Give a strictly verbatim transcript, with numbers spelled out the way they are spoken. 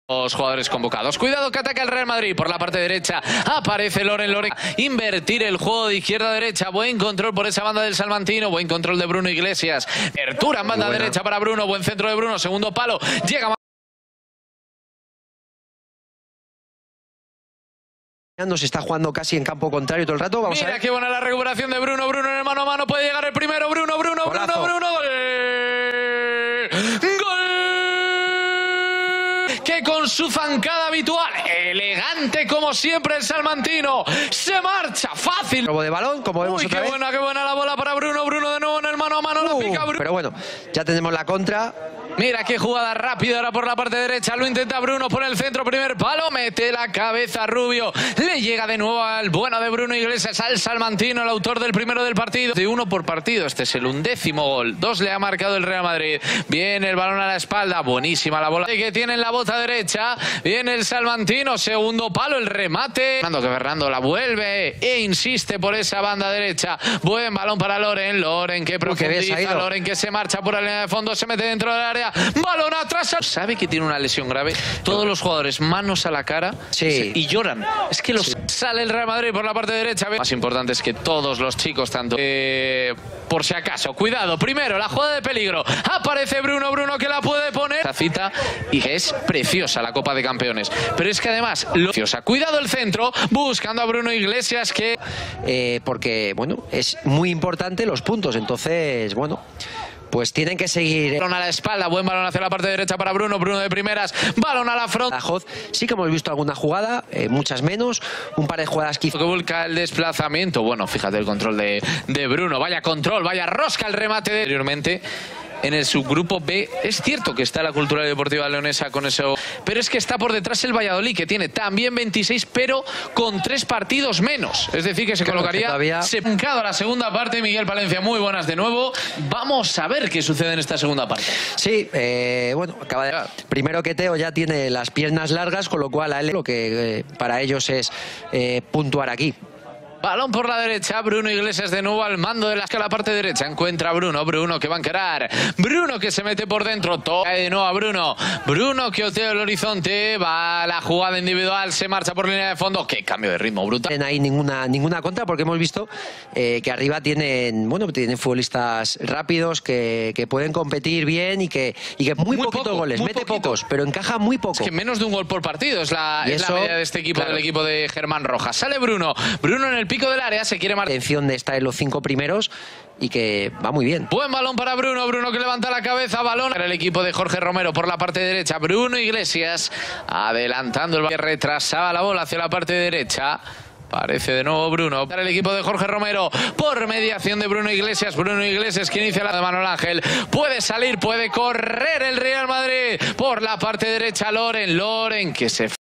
Los jugadores convocados. Cuidado que ataca el Real Madrid por la parte derecha. Aparece Loren Loren. Invertir el juego de izquierda a derecha. Buen control por esa banda del Salmantino. Buen control de Bruno Iglesias. Apertura en banda derecha para Bruno. Buen centro de Bruno. Segundo palo. Llega. Se está jugando casi en campo contrario todo el rato. Vamos Mira a ver. qué buena la recuperación de Bruno. Bruno en el mano a mano. Puede llegar el primero. Bruno, Bruno, Golazo. Bruno, Bruno. Gol. Que con su zancada habitual, elegante como siempre el salmantino, se marcha fácil. Robo de balón, como vemos Uy, otra qué vez. buena, qué buena la bola para Bruno. Bruno de nuevo en el mano a mano, Uh, la pica Bruno. Pero bueno, ya tenemos la contra. Mira qué jugada rápida ahora por la parte derecha. Lo intenta Bruno por el centro. Primer palo. Mete la cabeza Rubio. Le llega de nuevo al bueno de Bruno Iglesias, al salmantino, el autor del primero del partido. De uno por partido. Este es el undécimo gol. Dos le ha marcado el Real Madrid. Viene el balón a la espalda. Buenísima la bola que tiene en la bota derecha. Viene el salmantino. Segundo palo. El remate. Fernando que Fernando la vuelve e insiste por esa banda derecha. Buen balón para Loren. Loren que profundiza. Loren que se marcha por la línea de fondo. Se mete dentro del área. Balón atrás. Sabe que tiene una lesión grave. Todos los jugadores manos a la cara, sí, y lloran. Es que los sí. Sale el Real Madrid por la parte derecha. Lo más importante es que todos los chicos, tanto eh, por si acaso, cuidado. Primero la jugada de peligro. Aparece Bruno, Bruno que la puede poner. Esta cita y que es preciosa la Copa de Campeones. Pero es que además, lo... cuidado el centro, buscando a Bruno Iglesias que eh, porque bueno, es muy importante los puntos. Entonces, bueno, pues tienen que seguir. Balón a la espalda, buen balón hacia la parte derecha para Bruno, Bruno de primeras, balón a la frontal. Sí que hemos visto alguna jugada, eh, muchas menos, un par de jugadas que... que busca el desplazamiento. Bueno, fíjate el control de, de Bruno, vaya control, vaya rosca el remate de... Anteriormente. En el subgrupo B, es cierto que está la Cultural y Deportiva Leonesa con eso, pero es que está por detrás el Valladolid, que tiene también veintiséis, pero con tres partidos menos. Es decir, que se claro, colocaría todavía... secado a la segunda parte. Miguel Palencia, muy buenas de nuevo. Vamos a ver qué sucede en esta segunda parte. Sí, eh, bueno, acaba de... Primero que Teo ya tiene las piernas largas, con lo cual a él lo que eh, para ellos es eh, puntuar aquí. Balón por la derecha, Bruno Iglesias de nuevo al mando de la escala parte derecha. Encuentra a Bruno, Bruno que va a encarar. Bruno que se mete por dentro, toca de nuevo a Bruno. Bruno que otea el horizonte, va a la jugada individual, se marcha por línea de fondo. Qué cambio de ritmo, brutal. No hay ninguna, ninguna contra porque hemos visto eh, que arriba tienen, bueno, tienen futbolistas rápidos que, que pueden competir bien y que, y que muy, muy poquitos poco, goles, mete poquito. pocos, pero encaja muy poco. Es que menos de un gol por partido es la, es eso, la media de este equipo, claro. Del equipo de Germán Rojas. Sale Bruno, Bruno en el pico del área, se quiere marcar. La intención de estar en los cinco primeros y que va muy bien. Buen balón para Bruno, Bruno que levanta la cabeza, balón para el equipo de Jorge Romero por la parte derecha. Bruno Iglesias adelantando el balón que retrasaba la bola hacia la parte derecha. Parece de nuevo Bruno para el equipo de Jorge Romero por mediación de Bruno Iglesias. Bruno Iglesias que inicia la de Manuel Ángel. Puede salir, puede correr el Real Madrid por la parte derecha. Loren, Loren que se